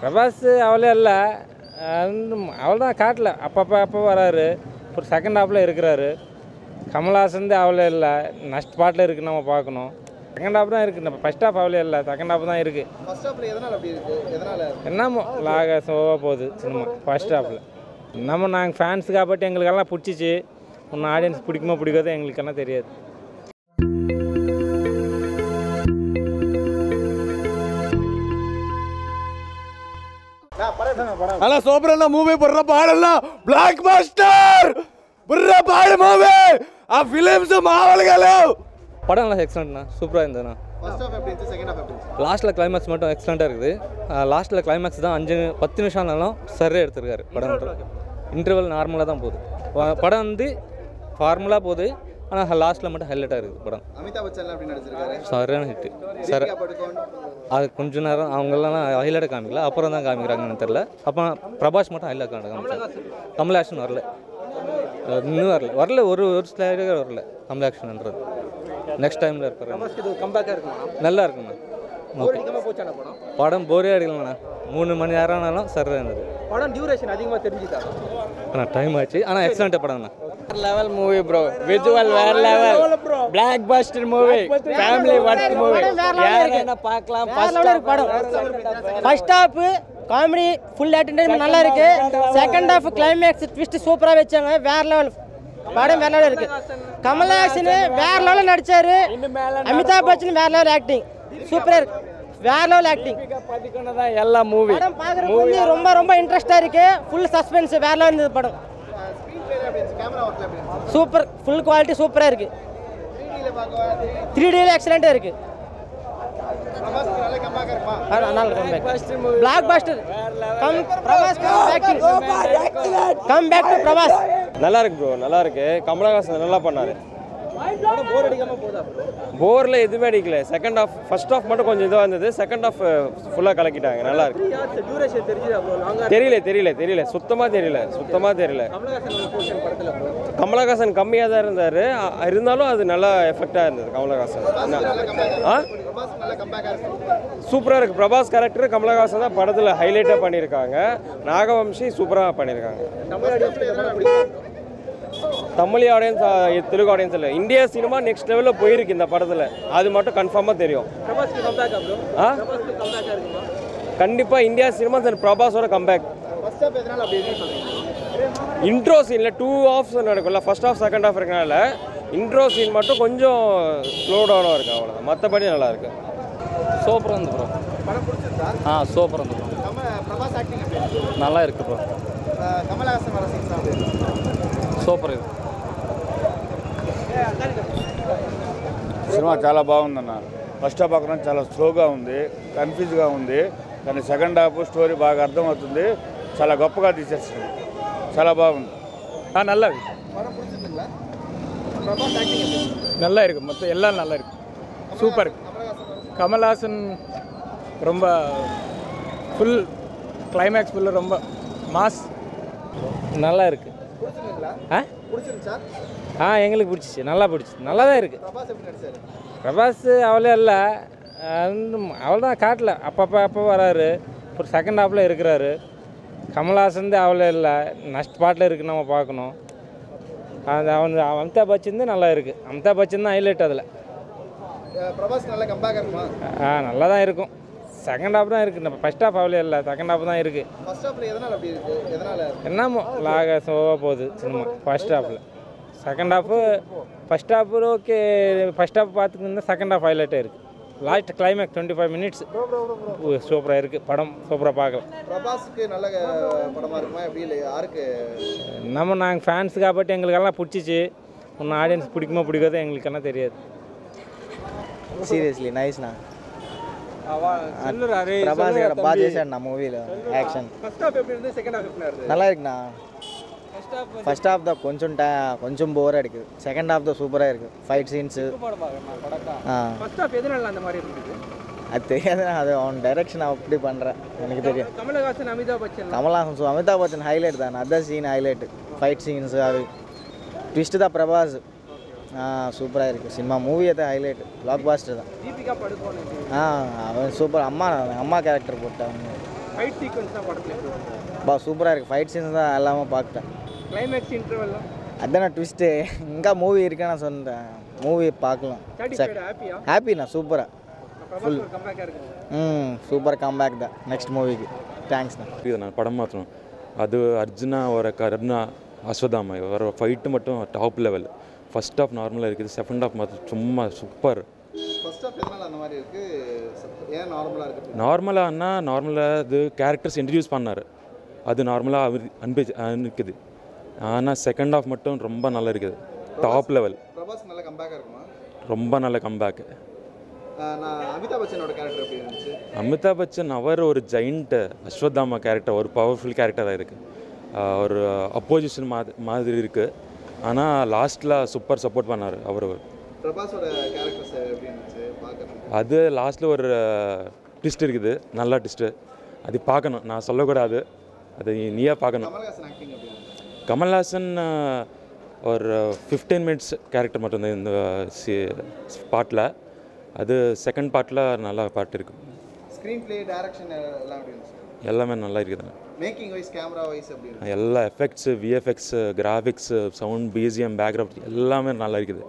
பிரபாஸ் அவ்வளோ இல்லை, அவ்வளோதான் காட்டல. அப்போ வராரு, ஒரு செகண்ட் ஹாஃபில் இருக்கிறாரு. கமல்ஹாசன் அவ்வளோ இல்லை, நெக்ஸ்ட் பாட்டில் இருக்குது, நம்ம பார்க்கணும். செகண்ட் ஹாஃப் தான் இருக்குது, நம்ம ஃபஸ்ட் ஹாஃப் அவ்வளோ இல்லை, செகண்ட் ஹாஃப் தான் இருக்குது. என்னமோ லாக சோவாக போகுது சினிமா ஃபஸ்ட் ஹாஃபில். நம்ம நாங்கள் ஃபேன்ஸு காப்பாட்டி எங்களுக்கெல்லாம் பிடிச்சிச்சு. ஒன்று ஆடியன்ஸ் பிடிக்குமோ பிடிக்காதோ எங்களுக்கெல்லாம் தெரியாது. ಅಲ್ಲ ಸೂಪರ್ ಮೂವಿ ಬರ್ರ ಪಾಡಲ್ಲ ಬ್ಲಾಕ್ ಬಸ್ಟರ್ ಬರ್ರ ಪಾಡ ಮೂವಿ ಆ ಫಿಲಿಮ್ಸ್ மாவல்கள படம் எல்லாம் எக்ஸலண்ட்ண்ணா, சூப்பராக இருந்ததுண்ணா. லாஸ்ட்டில் கிளைமேக்ஸ் மட்டும் எக்ஸலண்ட்டாக இருக்குது. லாஸ்ட்டில் கிளைமேக்ஸ் தான் 5-10 நிமிஷம் இருந்தாலும் சரியாக எடுத்துருக்காரு. படம் இன்டர்வல் நார்மலாக தான் போகுது. படம் வந்து ஃபார்முலாக போகுது, ஆனால் லாஸ்ட்டில் மட்டும் ஹைலைட்டாக இருக்குது படம். சரியான ஹிட்டு சார். அது கொஞ்சம் நேரம் அவங்கெல்லாம் ஹைலைட்டாக காமிக்கல, அப்புறம் தான் காமிக்கிறாங்கன்னு தெரில. அப்போ பிரபாஸ் மட்டும் ஹைலைட் காமிச்சாங்க. கமல்ஹாசன் வரல, இன்னும் வரல ஒரு ஸ்லைடு வரல கமல்ஹாசன்ன்றது. நெக்ஸ்ட் டைமில் இருப்பாரு, நல்லா இருக்குண்ணா. படம் போரே அடிக்கலண்ணா, 3 மணி நேரம் ஆனாலும் சரியாக இருந்தது. படம் டியூரேஷன் அதிகமாக தெரிஞ்சுதா? ஆனால் டைம் ஆச்சு, ஆனால் எக்ஸலண்ட்டாக படம்ண்ணா. level movie bro, visual வேற level, blockbuster movie, family worth movie. யாரேனா பார்க்கலாம். First half comedy full entertainment நல்லா இருக்கு. செகண்ட் ஹாஃப் கிளைமேக்ஸ் ட்விஸ்ட் சூப்பரா வெச்சாங்க. வேற லெவல் படம், வேற லெவல் இருக்கு. கமல்ஹாசன் வேற லெவல் நடிச்சாரு. அமிதாப் பச்சன் வேற லெவல் ஆக்டிங், சூப்பரா இருக்கு. வேற லெவல் ஆக்டிங். பதிக்கொண்டதா எல்லா மூவி படம் பார்க்கறதுக்கு ரொம்ப ரொம்ப இன்ட்ரஸ்டா இருக்கு. ஃபுல் சஸ்பென்ஸ், வேற லெவல் இந்த படம். சூப்பர், ஃபுல் குவாலிட்டி சூப்பரா இருக்கு. 3D எக்ஸலென்ட்டா இருக்கு. Blockbuster. Come back to Prabhas. நல்லா இருக்கு ப்ரோ, நல்லா இருக்கு. கமலஹாசன் நல்லா பண்ணாரு. போரில் எதுவுமே அடிக்கல. செகண்ட் ஹாஃப், ஃபர்ஸ்ட் ஹாஃப் மட்டும் கொஞ்சம் இதுவாக இருந்தது. செகண்ட் ஹாஃப் ஃபுல்லாக கலக்கிட்டாங்க. நல்லா இருக்கு. தெரியல, சுத்தமாக தெரியல. கமலஹாசன் கம்மியாக தான் இருந்தார், இருந்தாலும் அது நல்லா எஃபெக்டாக இருந்தது. கமலஹாசன் சூப்பராக இருக்குது. பிரபாஸ் கேரக்டர் கமலஹாசன் தான் படத்தில் ஹைலைட்டாக பண்ணியிருக்காங்க. நாகவம்சி சூப்பராக பண்ணியிருக்காங்க. தமிழ் ஆடியன்ஸ், தெலுங்கு ஆடியன்ஸ் இல்லை, இந்தியா சினிமா நெக்ஸ்ட் லெவலில் போயிருக்கு இந்த படத்தில். அது மட்டும் கன்ஃபார்மாக தெரியும். கண்டிப்பாக இந்தியா சினிமா பிரபாஸோட கம்பேக். இன்ட்ரோ சீனில் 2 ஹாஃப்ஸ் நடக்கும்ல, ஃபர்ஸ்ட் ஹாஃப் செகண்ட் ஹாஃப் இருக்கனால இன்ட்ரோ சீன் மட்டும் கொஞ்சம் ஸ்லோ டவுனாக இருக்குது, அவ்வளோதான். மற்றபடி நல்லா இருக்கு. சூப்பராக இருந்து ப்ரோ. சூப்பராக இருந்து ப்ரோ. நல்லா இருக்கு ப்ரோ. సూపర్. ఇది సినిమా చాలా బాగుందన్న. ఫస్ట్ హాఫ్ పక్కన చాలా స్లోగా ఉంది, కన్ఫ్యూజ్గా ఉంది. కానీ సెకండ్ హాఫ్ స్టోరీ బాగా అర్థమవుతుంది. చాలా గొప్పగా తీసేస్తుంది. చాలా బాగుంది. நல்லா இருக்கு. மொத்தம் எல்லாம் நல்லா இருக்கு. சூப்பர். கமல்ஹாசன் ரொம்ப ஃபுல் கிளைமேக்ஸ் ஃபுல்லாக ரொம்ப மாஸ். நல்லா இருக்குது. எங்களுக்கு பிடிச்சிச்சு, நல்லா தான் இருக்குது. பிரபாஸ் அவ்வளோ இல்லை, அவ்வளோதான் காட்டல. அப்போ வராரு, ஒரு செகண்ட் ஹாஃபில் இருக்கிறாரு. கமல்ஹாசன் அவ்வளோ இல்லை, நெக்ஸ்ட் பாட்டில் இருக்குது, நம்ம பார்க்கணும். அது அமிதாப் பச்சன் நல்லா இருக்குது. அமிதாப் பச்சன் தான் ஹைலைட் அதில். நல்லா தான் இருக்கும். செகண்ட் ஹாஃப் தான் இருக்குது, நம்ம ஃபஸ்ட் ஹாஃப் அவ்வளோ இல்லை, செகண்ட் ஹாஃப் தான் இருக்குது. என்னமோ லாக சோவாக போகுது சினிமா ஃபஸ்ட் ஹாஃபில். Second half first half okay. First half பார்த்துக்கிட்டு செகண்ட் ஹாஃப் ஹைலைட்டாக இருக்குது. லாஸ்ட் கிளைமேக்ஸ் 25 மினிட்ஸ் சூப்பராக இருக்குது. படம் சூப்பராக பார்க்கலாம். நம்ம நாங்கள் ஃபேன்ஸு காப்பாட்டி எங்களுக்கெல்லாம் பிடிச்சிச்சு. ஒன்று ஆடியன்ஸ் பிடிக்குமோ பிடிக்காதோ எங்களுக்கெல்லாம் தெரியாது. సీరియస్లీ నైస్ నా. ప్రభాస్ గారు బాగా చేశాడు నా మూవీలో. యాక్షన్ நல்லா இருக்குண்ணா. ஃபர்ஸ்ட் ஹாஃப் தான் கொஞ்சம் போர் அடிக்குது. செகண்ட் ஹாஃப் தான் சூப்பராக இருக்குது. ஃபைட் சீன்ஸு அது தெரியாதுண்ணா. அது அவன் டைரக்ஷன் அப்படி பண்ணுறேன், எனக்கு தெரியும். கமல்ஹாசன் அமிதாப் பச்சன் ஹைலைட் தான். அதான் சீன் ஹைலைட்டு. ஃபைட் சீன்ஸு அது ட்விஸ்ட்டு தான். பிரபாஸ் சூப்பராக இருக்குது. சினிமா மூவி தான் ஹைலைட். பிளாக் பாஸ்டர் தான். அவன் சூப்பர். அம்மா கேரக்டர் போட்டாங்க. ஃபைட் சீக்வன்ஸ் தான் படத்தில் பா சூப்பராக இருக்குது. ஃபைட் சீன்ஸ் தான் எல்லாமே பார்த்துட்டேன். கிளைமேக்ஸ் இன்டர்வல் அதான ட்விஸ்ட்டு. இங்கே மூவி இருக்கேன் நான் சொன்னேன். மூவி பார்க்கலாம். ஹாப்பியா ஹாப்பிண்ணா சூப்பராக ஃபுல் கம்பேக்காக இருக்கு. சூப்பர் கம்பேக் தான் நெக்ஸ்ட் மூவிக்கு. தேங்க்ஸ்ண்ணா. இது நான் படம் மாற்றணும். அது அர்ஜுனா ஒரு கருணா அஸ்வதாமா வர ஃபைட்டு மட்டும் டாப் லெவல். ஃபர்ஸ்ட் ஹாஃப் நார்மலாக இருக்குது, செகண்ட் ஹாஃப் மாற்ற சும்மா சூப்பர். நார்மலாக இது கேரக்டர்ஸ் இன்ட்ரடியூஸ் பண்ணார், அது நார்மலாக இருக்குது. ஆனால் செகண்ட் ஹாஃப் மட்டும் ரொம்ப நல்லா இருக்குது, டாப் லெவல். ரொம்ப நல்ல கம்பேக்கு. அமிதாப் பச்சன் அவர் ஒரு ஜெயிண்ட் அஸ்வத்தாமா கேரக்டர், ஒரு பவர்ஃபுல் கேரக்டராக இருக்குது. ஒரு அப்போசிஷன் மாதிரி இருக்குது. ஆனால் லாஸ்ட்டில் சூப்பர் சப்போர்ட் பண்ணார் அவர். அது லாஸ்ட்டில் ஒரு ட்விஸ்ட் இருக்குது, நல்ல ட்விஸ்ட்டு. அது பார்க்கணும், நான் சொல்லக்கூடாது, அது நீயே பார்க்கணும். கமல்ஹாசன் ஒரு 15 மினிட்ஸ் கேரக்டர் மட்டும்தான் இந்த பாட்டில். அது செகண்ட் பார்ட்டில் நல்லா பாட்டு இருக்குது. எல்லாமே நல்லா இருக்குது. எல்லா effects, VFX, graphics, sound, BGM, background எல்லாமே நல்லா இருக்குது.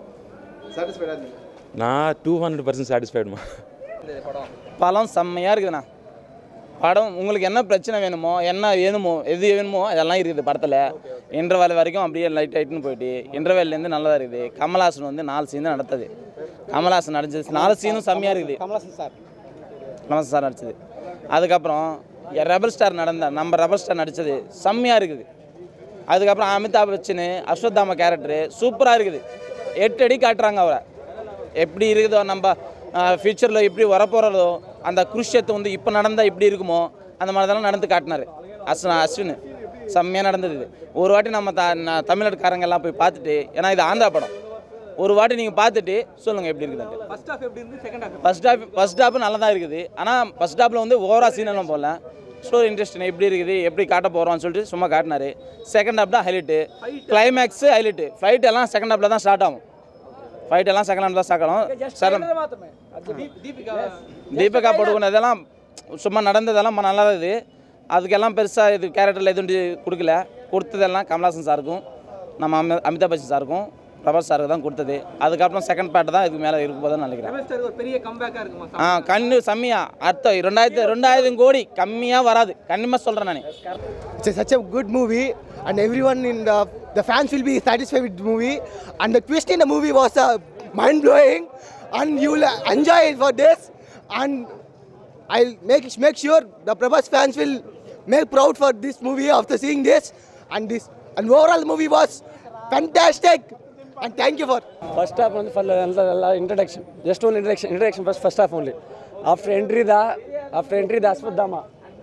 நான் 200% சாட்டிஸ்ஃபைடுமா. படம் செம்மையாக இருக்குதுண்ணா. படம் உங்களுக்கு என்ன பிரச்சனை வேணுமோ, என்ன வேணுமோ, எது வேணுமோ அதெல்லாம் இருக்குது படத்தில். இன்டர்வல் வரைக்கும் அப்படியே லைட்டுன்னு போயிட்டு இன்டர்வல்லேருந்து நல்லதாக இருக்குது. கமல்ஹாசன் வந்து 4 சீன் தான் நடத்தது. கமல்ஹாசன் நடிச்சது 4 சீனும் செம்மையாக இருக்குது. கமல்ஹாசன் சார் நடிச்சது. அதுக்கப்புறம் ரெபல் ஸ்டார் நம்ம ரெபல் ஸ்டார் நடித்தது செம்மையாக இருக்குது. அதுக்கப்புறம் அமிதாப் பச்சன் அஸ்வத்தாமா கேரக்டரு சூப்பராக இருக்குது. 8 அடி காட்டுறாங்க அவரை. எப்படி இருக்குதோ நம்ம ஃப்யூச்சரில் எப்படி வரப்போகிறதோ அந்த குருஷத்தை வந்து இப்போ நடந்தால் எப்படி இருக்குமோ அந்த மாதிரி தான் நடந்து காட்டினார் அஸ்வின். செம்மையாக நடந்தது இது. ஒரு வாட்டி நம்ம தமிழ்நாட்டுக்காரங்க எல்லாம் போய் பார்த்துட்டு, ஏன்னா இது ஆந்திரா படம், ஒரு வாட்டி நீங்கள் பார்த்துட்டு சொல்லுங்கள் எப்படி இருக்குது. ஃபர்ஸ்ட் ஹாஃப் நல்லா தான் இருக்குது. ஆனால் ஃபர்ஸ்ட் ஹாஃபில் வந்து ஓவரா சீனெல்லாம் போடல. ஸ்டோரி இன்ட்ரெஸ்டிங் எப்படி இருக்குது, எப்படி காட்ட போகிறோம்னு சொல்லிட்டு சும்மா காட்டினார். செகண்ட் ஹாஃப் தான் ஹைலைட்டு, கிளைமேக்ஸு ஹைலைட்டு. ஃபைட் எல்லாம் செகண்ட் ஹாஃபில் தான் ஸ்டார்ட் ஆகும். ஃபைட் எல்லாம் செகண்ட் ஹாஃப் தான் ஸ்டார்ட் ஆகும். தீபிகா படுகோனதெல்லாம் சும்மா நடந்ததெல்லாம் நல்லா இருக்குது. அதுக்கெல்லாம் பெருசாக இது கேரக்டரில் எதுவும் கொடுக்கல. கொடுத்ததெல்லாம் கமல்ஹாசன் சாருக்கும் நம்ம அமிதாப் பச்சன் சாருக்கும் பிரபாஸ் சாருக்கு தான் கொடுத்தது. அதுக்கப்புறம் செகண்ட் பார்ட் தான் இதுக்கு மேலே இருக்கும் போதுன்னு நினைக்கிறேன். கண்ணு செம்மியா அர்த்தம் 2000 கோடி கம்மியாக வராது, கண்டிப்பாக சொல்கிறேன் நான். It's such a good movie and everyone in the fans will be satisfied with the movie, and the twist in the movie was mind blowing and you will enjoy it for this, and I'll make sure the Prabhas fans will make proud for this movie after seeing this, and overall the movie was fantastic. And thank you for first half on the introduction, just one introduction first half only. After entry the Aswadama,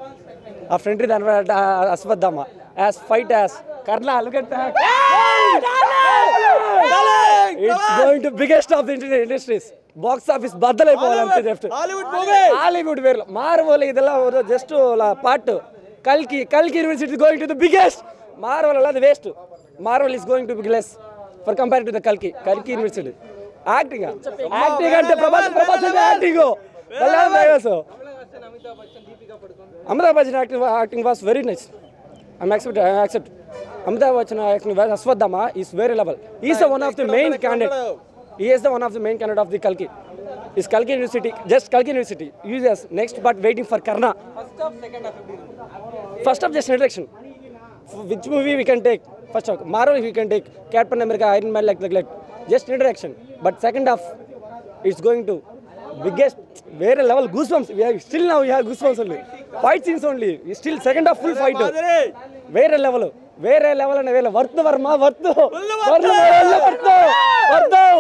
Aswadama as fight as Karna, look at that. It's going to biggest of the industries. Box office badalai povalante left. Hollywood verlo Marvel idella just part. Kalki University is going to the biggest. Marvel alla the waste. Marvel is going to be less for compared to the Kalki University. Acting ante Prabhas acting go. Amitabh Bachchan acting was very nice. I accept. Amitabh Bachchan acting was Aswadama is very level. He is one of the main candidate. He is the one of the main candidate of the Kalki. Is Kalki University, just Kalki University. Users next but waiting for Karna. First half just introduction. Which movie we can take? First half Marvel we can take. Captain America, Iron Man like just introduction. But second half it's going to biggest very level goosebumps. We have goosebumps only. Fight scenes only. Still second half full fight. Very level and worth.